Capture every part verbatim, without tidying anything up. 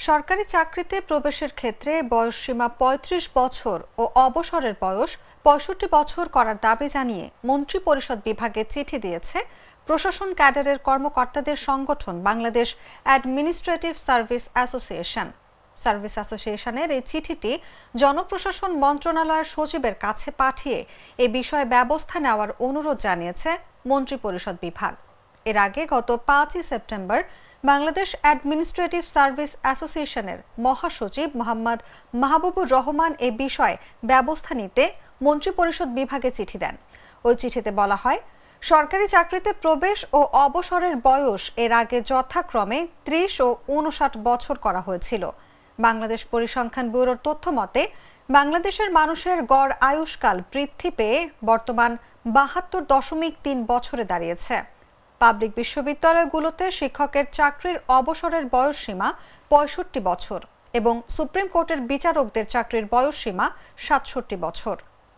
সরকারি চাকরিতে প্রবেশের ক্ষেত্রে বয়সসীমা পঁয়ত্রিশ বছর ও অবসরের বয়স পঁয়ষট্টি বছর করার দাবি জানিয়ে মন্ত্রিপরিষদ বিভাগে চিঠি দিয়েছে প্রশাসন ক্যাডারের কর্মকর্তাদের সংগঠন Bangladesh administrative service association. Service অ্যাসোসিয়েশনের এই চিঠিটি জনপ্রশাসন মন্ত্রণালয়ের সচিবের কাছে পাঠিয়ে এ বিষয়ে ব্যবস্থা নেওয়ার অনুরোধ জানিয়েছে মন্ত্রিপরিষদ বিভাগ। এর আগে গত পাঁচই সেপ্টেম্বর বাংলাদেশ অ্যাডমিনিস্ট্রেটিভ সার্ভিস অ্যাসোসিয়েশনের মহাসচিব মোহাম্মদ মাহবুবুর রহমান এ বিষয়ে ব্যবস্থা নিতে মন্ত্রিপরিষদ বিভাগে চিঠি দেন। ওই চিঠিতে বলা হয়, সরকারি চাকরিতে প্রবেশ ও অবসরের বয়স এর আগে যথাক্রমে ত্রিশ ও উনষাট বছর করা হয়েছিল। বাংলাদেশ পরিসংখ্যান ব্যুরোর তথ্য মতে বাংলাদেশের মানুষের গড় আয়ুষ্কাল বৃদ্ধি পেয়ে বর্তমান বাহাত্তর দশমিক তিন বছরে দাঁড়িয়েছে। পাবলিক বিশ্ববিদ্যালয়গুলোতে শিক্ষকের চাকরির অবসরের বয়সসীমা পঁয়ষট্টি বছর এবং সুপ্রিম কোর্টের বিচারকদের চাকরির বয়সসীমা সাতষট্টি বছর।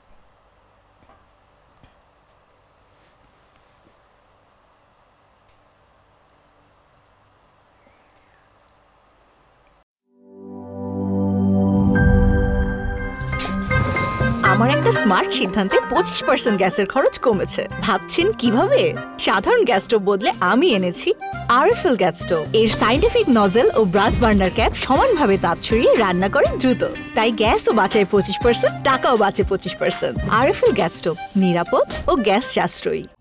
আমার একটা স্মার্ট সিদ্ধান্তে পঁচিশ পার্সেন্ট গ্যাসের খরচ কমেছে। ভাবছেন কিভাবে? সাধারণ গ্যাস স্টোভ বদলে আমি এনেছি আরএফএল গ্যাস স্টোভ। এর সাইন্টিফিক নজল ও ব্রাস বার্নার ক্যাপ সমানভাবে তাপ ছড়িয়ে রান্না করে দ্রুত, তাই গ্যাসও বাঁচায় পঁচিশ পার্সেন্ট, টাকাও বাঁচে পঁচিশ পার্সেন্ট। আরএফএল গ্যাস স্টোভ নিরাপদ ও গ্যাস সাশ্রয়ী।